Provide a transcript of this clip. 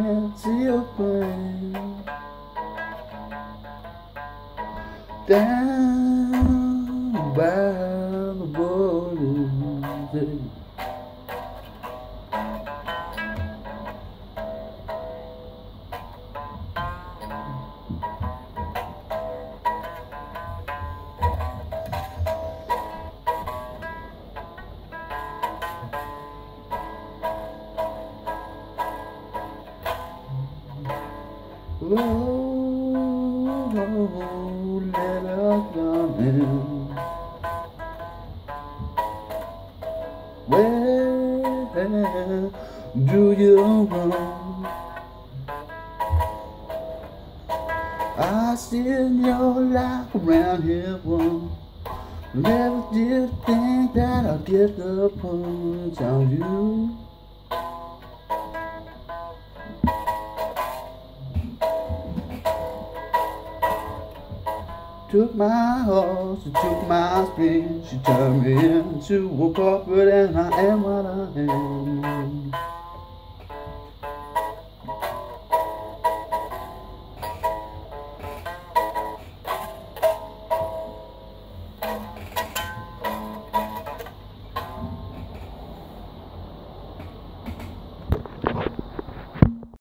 can't see a plane down by the borders. Oh, let us come in. Where do you run? I still your life around here one. Never did think that I'd get the punch on you. Took my horse, she took my spring, she turned me into a puppet, and I am what I am.